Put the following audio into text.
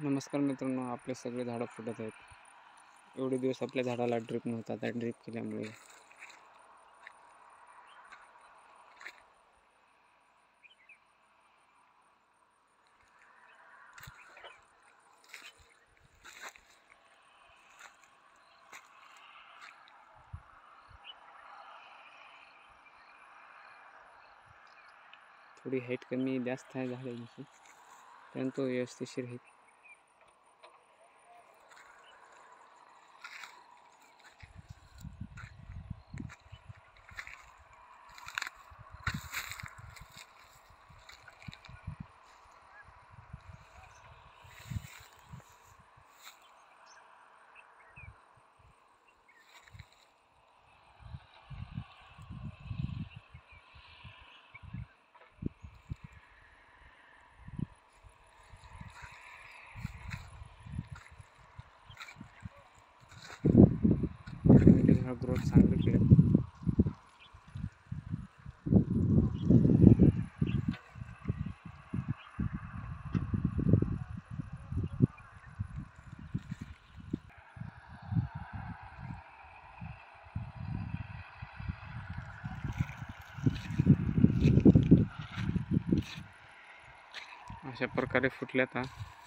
नमस्कार मित्रांनो, आपले सगळे झाडं फुटत आहेत. एवढे दिवस आपल्या झाडाला ड्रीप नव्हता, त्या ड्रीप केल्यामुळे थोडी हाईट कमी जास्त आहे झाडांची, परंतु व्यवस्थिशीर आहेत. झाड ग्रोथ चांगली केली. अशा प्रकारे फुटल्यात.